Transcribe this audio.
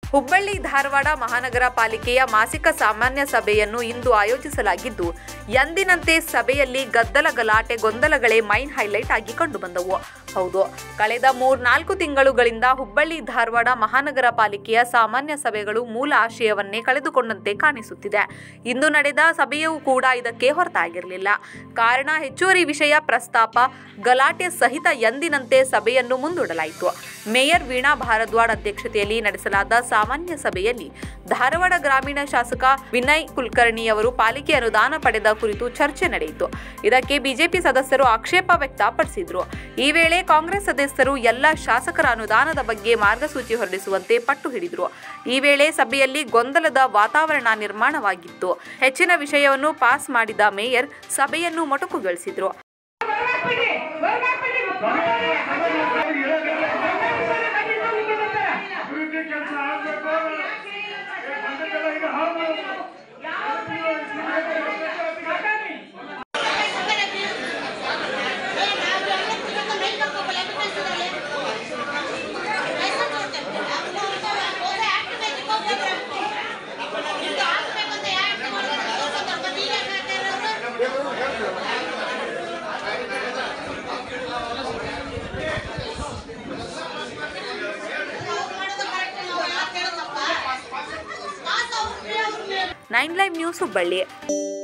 ಹುಬ್ಬಳ್ಳಿ ಧಾರವಾಡ ಮಹಾನಗರ ಪಾಲಿಕೆಯ ಮಾಸಿಕ ಸಾಮಾನ್ಯ ಸಭೆಯನ್ನು ಇಂದು ಆಯೋಜಿಸಲಾಗಿದ್ದು, ಎಂದಿನಂತೆ ಸಭೆಯಲ್ಲಿ ಗದ್ದಲ ಗಲಾಟೆ ಗೊಂದಲಗಳೇ ಮೈನ್ ಹೈಲೈಟ್ ಆಗಿ ಕಂಡುಬಂದವು. ಹೌದು, ಕಳೆದ 3-4 ತಿಂಗಳುಗಳಿಂದ ಹುಬ್ಬಳ್ಳಿ ಧಾರವಾಡ ಮಹಾನಗರ ಪಾಲಿಕೆಯ ಸಾಮಾನ್ಯ ಸಭೆಗಳು ಮೂಲ ಆಶಯವನ್ನೇ ಕಳೆದುಕೊಂಡಂತೆ ಕಾಣಿಸುತ್ತಿದೆ. ಇಂದು ನಡೆದ ಸಭೆಯೂ ಕೂಡ ಇದಕ್ಕೆ ಹೊರತಾಗಿರಲಿಲ್ಲ. ಕಾರಣ, ಹೆಚ್ಚುವರಿ ವಿಷಯ ಪ್ರಸ್ತಾಪ, ಗಲಾಟೆ ಸಹಿತ ಎಂದಿನಂತೆ ಸಭೆಯನ್ನು ಮುಂದೂಡಲಾಯಿತು. ಮೇಯರ್ ವೀಣಾ ಭಾರದ್ವಾಜ್ ಅಧ್ಯಕ್ಷತೆಯಲ್ಲಿ ನಡೆಸಲಾದ ಸಾಮಾನ್ಯ ಸಭೆಯಲ್ಲಿ ಧಾರವಾಡ ಗ್ರಾಮೀಣ ಶಾಸಕ ವಿನಯ್ ಕುಲಕರ್ಣಿ ಅವರು ಪಾಲಿಕೆ ಅನುದಾನ ಪಡೆದ ಕುರಿತು ಚರ್ಚೆ ನಡೆಯಿತು. ಇದಕ್ಕೆ ಬಿಜೆಪಿ ಸದಸ್ಯರು ಆಕ್ಷೇಪ ವ್ಯಕ್ತಪಡಿಸಿದರು. ಈ ವೇಳೆ ಕಾಂಗ್ರೆಸ್ ಸದಸ್ಯರು ಎಲ್ಲ ಶಾಸಕರ ಅನುದಾನದ ಬಗ್ಗೆ ಮಾರ್ಗಸೂಚಿ ಹೊರಡಿಸುವಂತೆ ಪಟ್ಟು ಹಿಡಿದರು. ಈ ವೇಳೆ ಸಭೆಯಲ್ಲಿ ಗೊಂದಲದ ವಾತಾವರಣ ನಿರ್ಮಾಣವಾಗಿತ್ತು. ಹೆಚ್ಚಿನ ವಿಷಯವನ್ನು ಪಾಸ್ ಮಾಡಿದ ಮೇಯರ್ ಸಭೆಯನ್ನು ಮೊಟಕುಗೊಳಿಸಿದರು. Nine live news Hubballi.